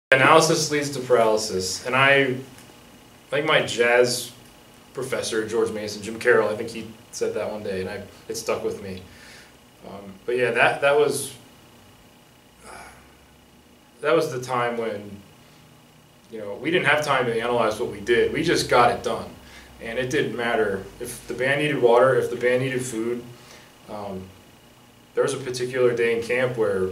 Analysis leads to paralysis, and I think my jazz professor, George Mason, Jim Carroll, I think he said that one day, and it stuck with me. But yeah, that was the time when, you know, we didn't have time to analyze what we did. We just got it done, and it didn't matter if the band needed water, if the band needed food. There was a particular day in camp where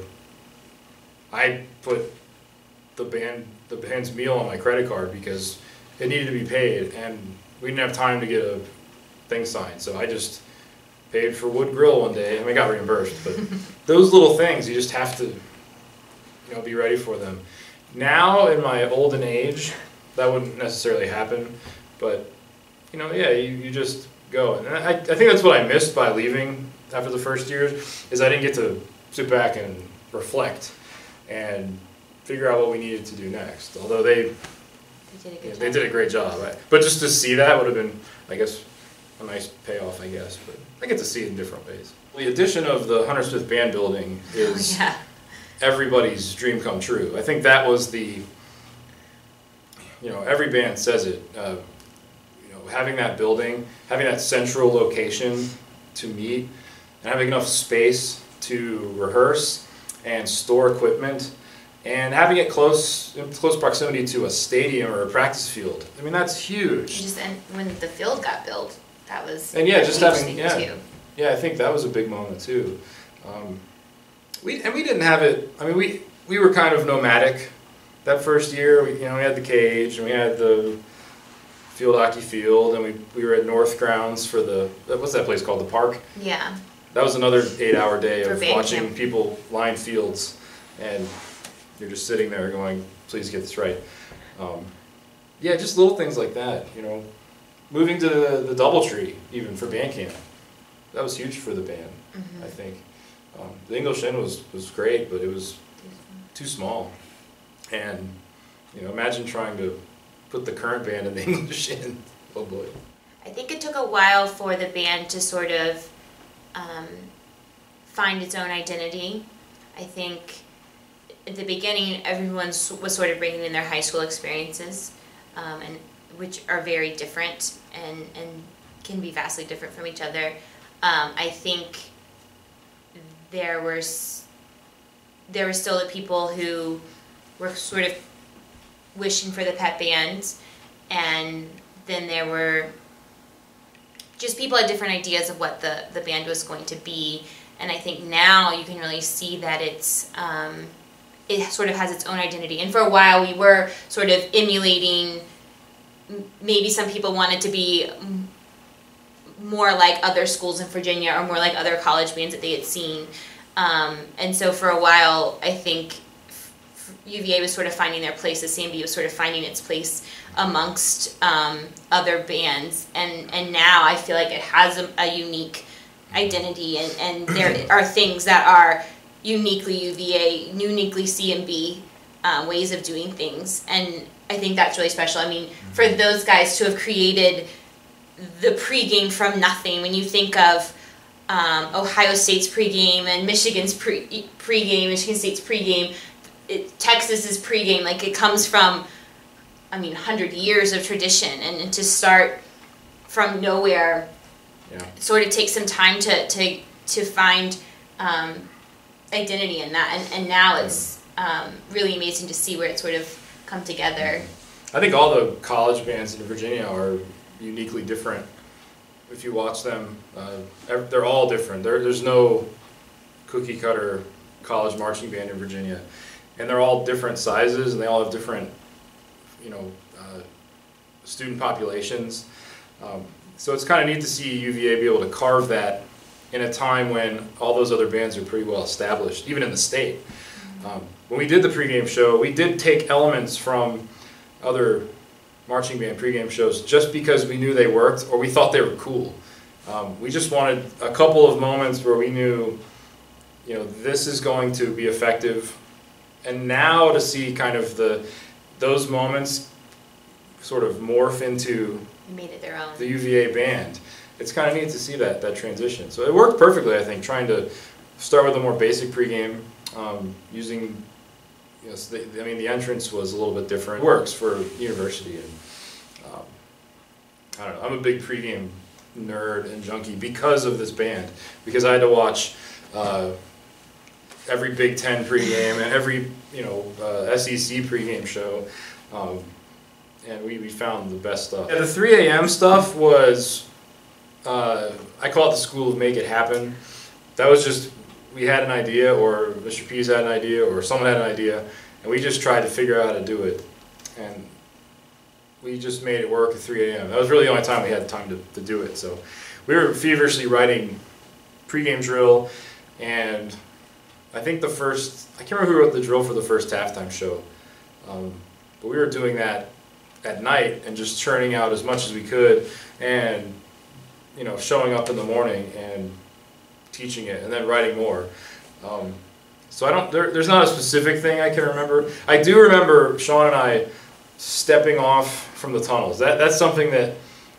I put the band's meal on my credit card because it needed to be paid, and we didn't have time to get a thing signed, so I just paid for wood grill one day. I mean, I got reimbursed, but those little things, you just have to, you know, be ready for them. Now, in my olden age, that wouldn't necessarily happen, but, you know, yeah, you just go. And I think that's what I missed by leaving after the first years, is I didn't get to sit back and reflect and figure out what we needed to do next. Although they did a great job. Right? But just to see that would have been, I guess, a nice payoff, I guess. But I get to see it in different ways. The addition of the Hunter Smith Band building is everybody's dream come true. I think that was the, you know, every band says it, you know, having that building, having that central location to meet, and having enough space to rehearse and store equipment, and having it in close proximity to a stadium or a practice field. I mean, that's huge. And when the field got built, that was and yeah, just having too. Yeah, I think that was a big moment too. We didn't have it. I mean, we were kind of nomadic that first year. We had the cage and we had the field hockey field, and we were at North Grounds for what's that place called, the Park? Yeah. That was another 8-hour day of watching people line fields, and you're just sitting there going, please get this right. Yeah, just little things like that, you know. Moving to the Doubletree, even for band camp, that was huge for the band, I think. The English Inn was great, but it was too small. And, you know, imagine trying to put the current band in the English Inn. Oh boy. I think it took a while for the band to sort of find its own identity. I think at the beginning, everyone was sort of bringing in their high school experiences, and which are very different and can be vastly different from each other. I think there were still the people who were sort of wishing for the pep bands, and then there were just people had different ideas of what the band was going to be. And I think now you can really see that it sort of has its own identity. And for a while we were sort of emulating, maybe some people wanted to be more like other schools in Virginia or more like other college bands that they had seen. And so for a while, I think UVA was sort of finding their place, the CMB was sort of finding its place amongst other bands. And now I feel like it has a unique identity, and there are things that are uniquely UVA, uniquely CMB ways of doing things. And I think that's really special. I mean, for those guys to have created the pregame from nothing, when you think of Ohio State's pregame and Michigan's pregame, Michigan State's pregame, Texas's pregame, like it comes from, I mean, 100 years of tradition, and to start from nowhere, sort of takes some time to find identity in that, and now it's really amazing to see where it sort of come together. I think all the college bands in Virginia are uniquely different. If you watch them, they're all different. There's no cookie cutter college marching band in Virginia, and they're all different sizes, and they all have different, you know, student populations. So it's kind of neat to see UVA be able to carve that in a time when all those other bands are pretty well established, even in the state. When we did the pregame show, we did take elements from other marching band pregame shows just because we knew they worked or we thought they were cool. We just wanted a couple of moments where we knew, you know, this is going to be effective. And now to see kind of those moments sort of morph into made it their own. The UVA band. It's kind of neat to see that transition. So it worked perfectly, I think, trying to start with a more basic pregame, using, you know, so I mean, the entrance was a little bit different. It works for university, and I don't know. I'm a big pregame nerd and junkie because of this band, because I had to watch every Big Ten pregame and every SEC pregame show, and we found the best stuff. Yeah, the 3 a.m. stuff was I call it the school of make it happen. That was just, we had an idea, or Mr. Pease had an idea, or someone had an idea, and we just tried to figure out how to do it, and we just made it work at 3 a.m. That was really the only time we had time to do it. So we were feverishly writing pregame drill, and I think I can't remember who wrote the drill for the first halftime show, but we were doing that at night and just churning out as much as we could, and showing up in the morning and teaching it, and then writing more. So there's not a specific thing I can remember. I do remember Sean and I stepping off from the tunnels. That's something that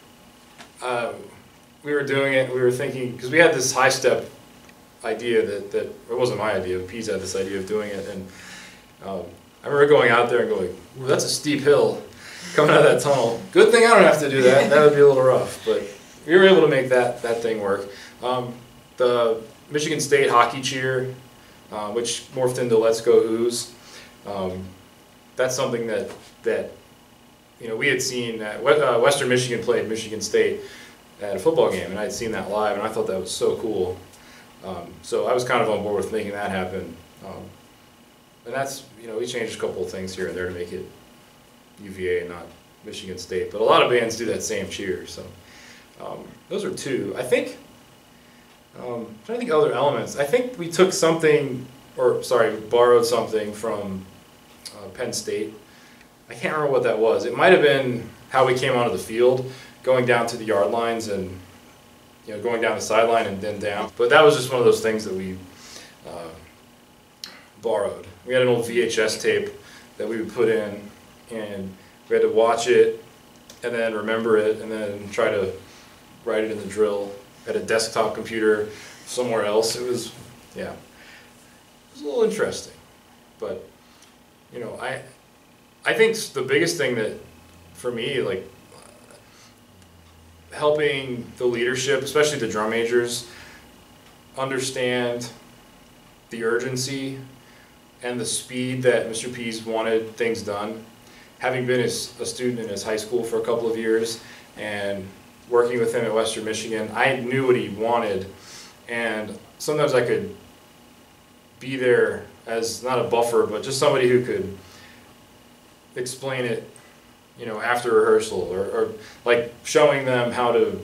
we were doing it. We were thinking, because we had this high step idea that it wasn't my idea. Pease had this idea of doing it, and I remember going out there and going, "Ooh, that's a steep hill coming out of that tunnel. Good thing I don't have to do that. That would be a little rough." But we were able to make that thing work. The Michigan State hockey cheer, which morphed into "Let's Go Ooze," that's something that we had seen. Western Michigan played Michigan State at a football game, and I had seen that live, and I thought that was so cool. So I was kind of on board with making that happen. And that's, we changed a couple of things here and there to make it UVA and not Michigan State. But a lot of bands do that same cheer. So those are two. I think, I'm trying to think of other elements. I think we took borrowed something from Penn State. I can't remember what that was. It might have been how we came onto the field, going down to the yard lines and going down the sideline and then down. But that was just one of those things that we borrowed. We had an old VHS tape that we would put in, and we had to watch it and then remember it and then try to write it in the drill at a desktop computer somewhere else. It was a little interesting. But, I think the biggest thing that, for me, like, helping the leadership, especially the drum majors, understand the urgency and the speed that Mr. Pease wanted things done. Having been a student in his high school for a couple of years and working with him at Western Michigan, I knew what he wanted, and sometimes I could be there as not a buffer, but just somebody who could explain it after rehearsal, or like showing them how to,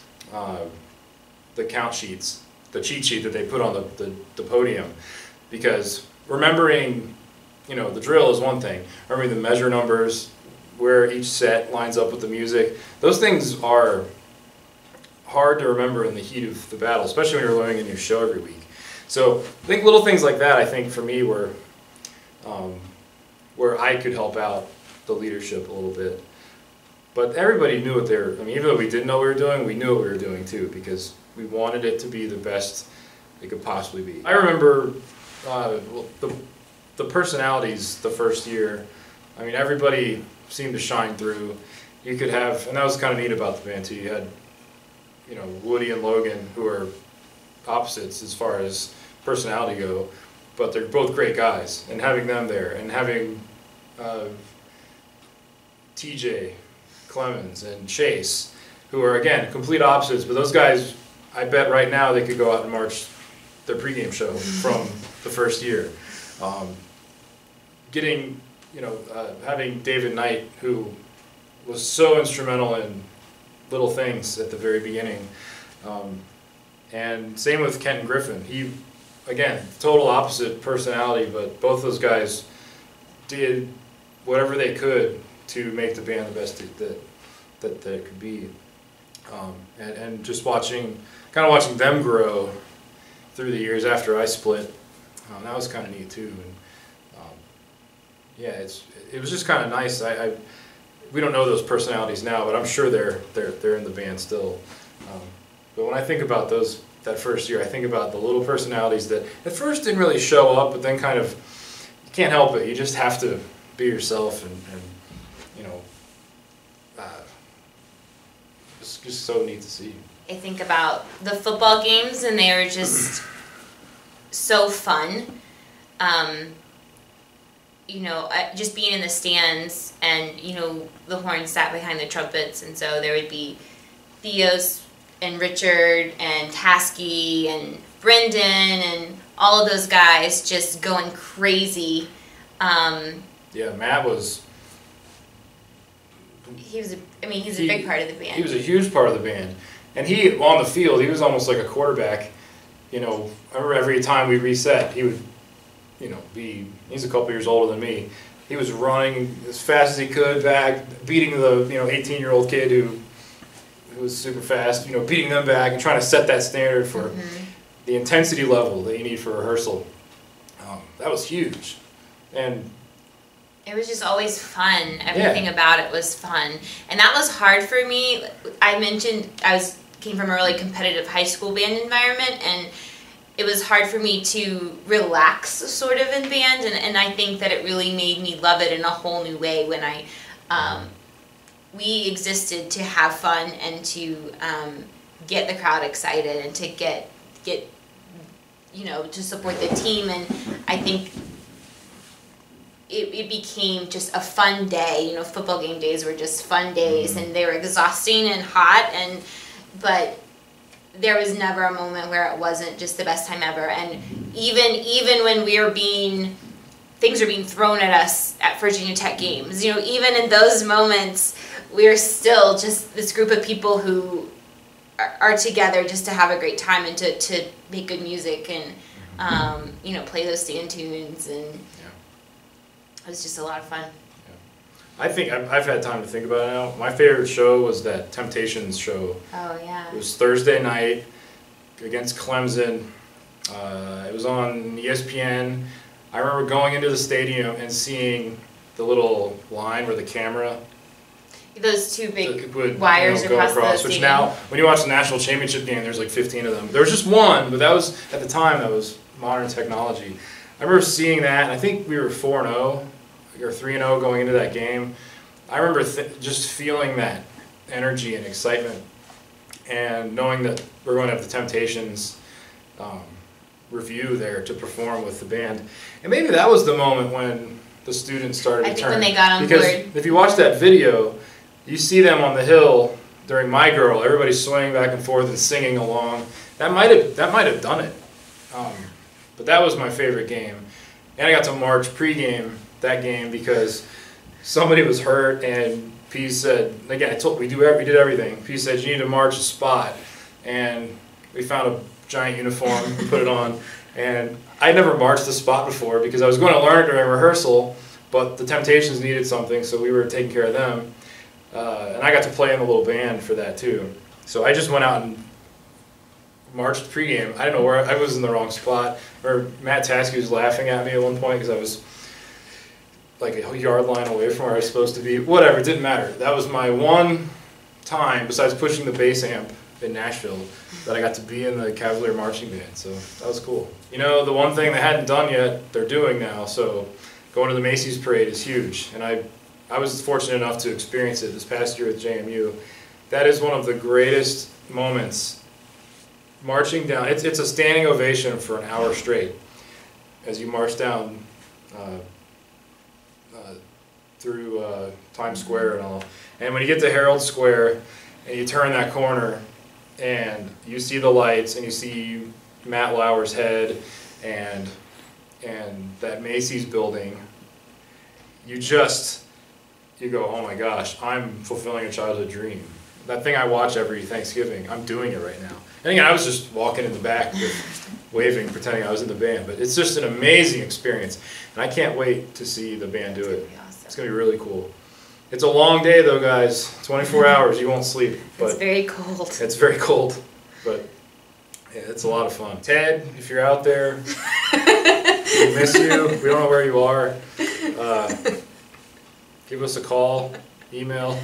the count sheets, the cheat sheet that they put on the podium. Because remembering, the drill is one thing. Remembering the measure numbers, where each set lines up with the music, those things are hard to remember in the heat of the battle, especially when you're learning a new show every week. So I think little things like that, I think for me, were where I could help out the leadership a little bit. But everybody knew what even though we didn't know what we were doing, we knew what we were doing too, because we wanted it to be the best it could possibly be. I remember the personalities the first year. I mean, everybody seemed to shine through. You could have, and that was kind of neat about the band too. You had, Woody and Logan, who are opposites as far as personality go, but they're both great guys. And having them there, and having TJ, Clemens, and Chase, who are, again, complete opposites, but those guys, I bet right now they could go out and march their pregame show from the first year. Having David Knight, who was so instrumental in little things at the very beginning, and same with Kenton Griffin. He, again, total opposite personality, but both those guys did whatever they could to make the band the best that it could be. And just watching them grow through the years after I split, that was kind of neat too. And it was just kind of nice. We don't know those personalities now, but I'm sure they're in the band still. But when I think about that first year, I think about the little personalities that at first didn't really show up, but then kind of can't help it. You just have to be yourself, and you know, it's just so neat to see. I think about the football games, and they were just so fun. You know, just being in the stands, and you know, the horns sat behind the trumpets, and so there would be Theos and Richard and Tasky and Brendan and all of those guys just going crazy. Yeah, Matt was. He's a big part of the band. He was a huge part of the band, and he on the field he was almost like a quarterback. You know, I remember every time we reset, he would, you know, he's a couple years older than me. He was running as fast as he could back, beating the 18-year-old kid who was super fast. You know, beating them back and trying to set that standard for the intensity level that you need for rehearsal. That was huge, and it was just always fun. Everything about it was fun, and that was hard for me. I mentioned came from a really competitive high school band environment, and it was hard for me to relax sort of in band, and I think that it really made me love it in a whole new way when we existed to have fun and to get the crowd excited and to get you know, to support the team, and I think it became just a fun day. You know, football game days were just fun days, and they were exhausting and hot, but there was never a moment where it wasn't just the best time ever. And even when things were being thrown at us at Virginia Tech games, you know, even in those moments, we're still just this group of people who are together just to have a great time and to make good music and you know, play those stand tunes, and it was just a lot of fun. I think I've had time to think about it now. My favorite show was that Temptations show. Oh, yeah. It was Thursday night against Clemson. It was on ESPN. I remember going into the stadium and seeing the little line where the camera... Those two big would, wires across the stadium. Which now, when you watch the national championship game, there's like 15 of them. There was just one, but that was, at the time, that was modern technology. I remember seeing that, and I think we were 4-0. Or 3-0 going into that game. I remember just feeling that energy and excitement, and knowing that we're going to have the Temptations review there to perform with the band. And maybe that was the moment when the students started to turn. I think when they got on because board. If you watch that video, you see them on the hill during My Girl. Everybody's swinging back and forth and singing along. That might have done it. But that was my favorite game. And I got to march pregame that game because somebody was hurt, and P said, again, we did everything. P said, you need to march a spot, and we found a giant uniform and put it on, and I'd never marched the spot before because I was going to learn it during rehearsal, but the Temptations needed something, so we were taking care of them, and I got to play in a little band for that too. So I just went out and marched pregame. I didn't know where I was in the wrong spot. Or Matt Tasky was laughing at me at one point because I was like a yard line away from where I was supposed to be. Whatever, it didn't matter. That was my one time, besides pushing the bass amp in Nashville, that I got to be in the Cavalier marching band. So that was cool. You know, the one thing they hadn't done yet, they're doing now. So going to the Macy's parade is huge. And I was fortunate enough to experience it this past year with JMU. That is one of the greatest moments. Marching down, it's a standing ovation for an hour straight as you march down through Times Square and all. And when you get to Herald Square and you turn that corner and you see the lights and you see Matt Lauer's head and that Macy's building, you go, oh my gosh, I'm fulfilling a childhood dream. That thing I watch every Thanksgiving, I'm doing it right now. And again, I was just walking in the back waving, pretending I was in the band. But it's just an amazing experience. And I can't wait to see the band do it. It's going to be really cool. It's a long day, though, guys. 24 hours. You won't sleep. But it's very cold. It's very cold. But yeah, it's a lot of fun. Ted, if you're out there, we miss you. We don't know where you are. Give us a call, email.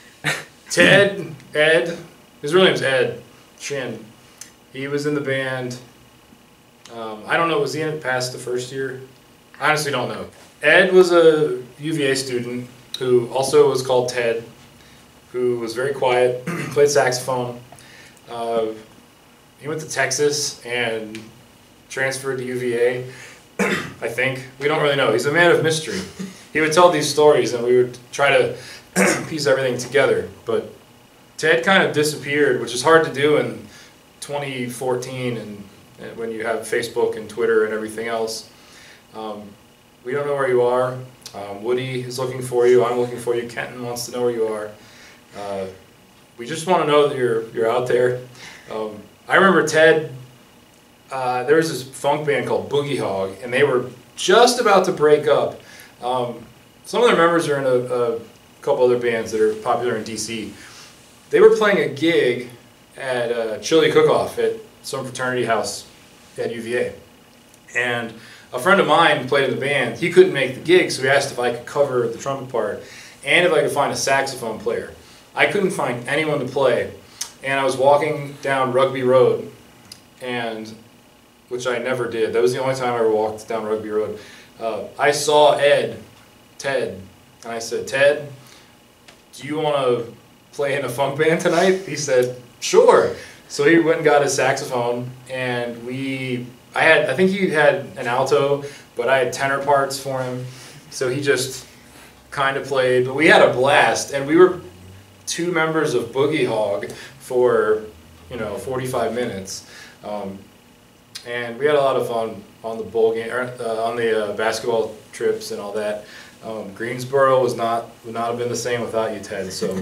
Ed, his real name's Ed Shin. He was in the band. I don't know, was he in it past the first year? I honestly don't know. Ed was a UVA student who also was called Ted, who was very quiet, played saxophone. He went to Texas and transferred to UVA, I think. We don't really know. He's a man of mystery. He would tell these stories and we would try to piece everything together. But Ted kind of disappeared, which is hard to do in 2014 and when you have Facebook and Twitter and everything else. We don't know where you are. Woody is looking for you. I'm looking for you. Kenton wants to know where you are. We just want to know that you're out there. I remember Ted, there was this funk band called Boogie Hog, and they were just about to break up. Some of their members are in a couple other bands that are popular in DC. They were playing a gig at a chili cook-off at some fraternity house at UVA. And a friend of mine played in the band. He couldn't make the gig, so he asked if I could cover the trumpet part and if I could find a saxophone player. I couldn't find anyone to play, and I was walking down Rugby Road, which I never did. That was the only time I ever walked down Rugby Road. I saw Ted, and I said, "Ted, do you want to play in a funk band tonight?" He said, "Sure." So he went and got his saxophone, and I think he had an alto, but I had tenor parts for him, so he just kind of played. But we had a blast, and we were two members of Boogie Hog for 45 minutes, and we had a lot of fun on the bowl game, on the basketball trips and all that. Greensboro would not have been the same without you, Ted. So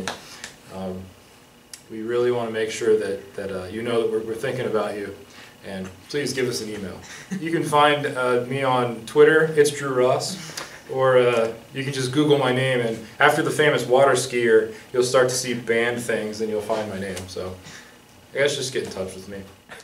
we really want to make sure that you know that we're thinking about you. And please give us an email. You can find me on Twitter, it's Drew Ross, or you can just Google my name, and after the famous water skier, you'll start to see band things and you'll find my name. So I guess just get in touch with me.